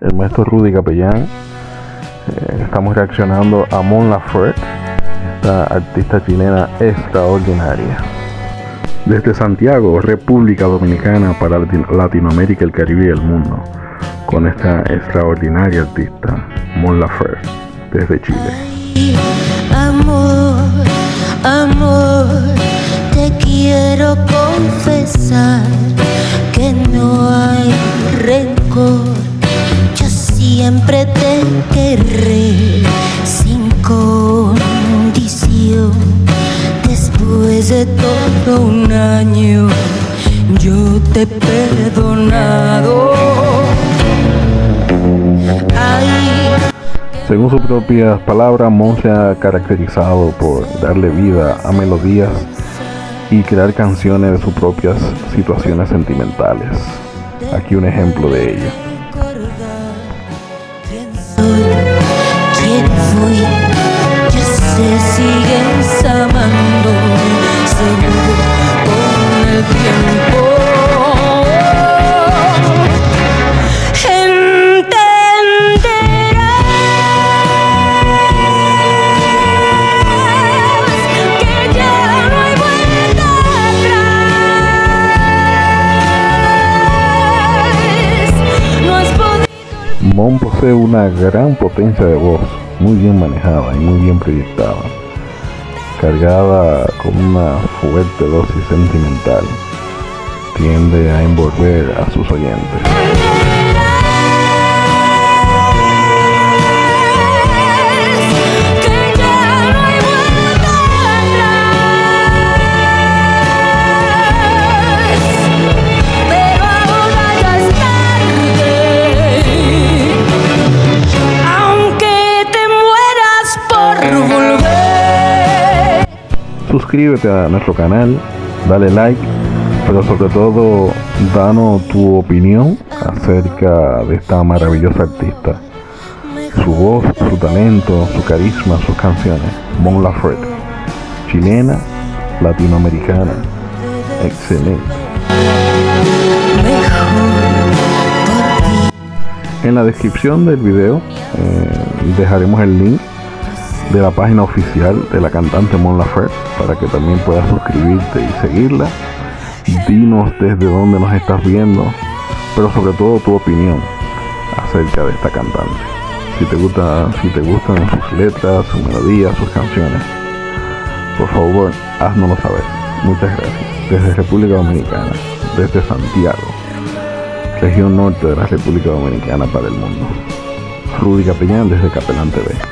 el maestro Rudy Capellán. Estamos reaccionando a Mon Laferte, esta artista chilena extraordinaria. Desde Santiago, República Dominicana, para Latinoamérica, el Caribe y el mundo, con esta extraordinaria artista, Mon Laferte, desde Chile. Amor, amor, te quiero confesar que no hay rencor. Yo siempre te querré sin condición. Después de todo un año, yo te he perdonado. Según sus propias palabras, Mon se ha caracterizado por darle vida a melodías y crear canciones de sus propias situaciones sentimentales. Aquí un ejemplo de ello. ¿Quién fui? Ya se sigues amándome, seguro con el tiempo. Mon posee una gran potencia de voz, muy bien manejada y muy bien proyectada, cargada con una fuerte dosis sentimental. Tiende a envolver a sus oyentes. Suscríbete a nuestro canal, dale like, pero sobre todo danos tu opinión acerca de esta maravillosa artista, su voz, su talento, su carisma, sus canciones. Mon Laferte, chilena, latinoamericana, excelente. En la descripción del video dejaremos el link de la página oficial de la cantante Mon Laferte para que también puedas suscribirte y seguirla. Dinos desde dónde nos estás viendo, pero sobre todo tu opinión acerca de esta cantante. Si te gustan sus letras, sus melodías, sus canciones, por favor háznoslo saber. Muchas gracias. Desde República Dominicana, desde Santiago, región norte de la República Dominicana para el mundo. Rudy Capellán desde Capelán TV.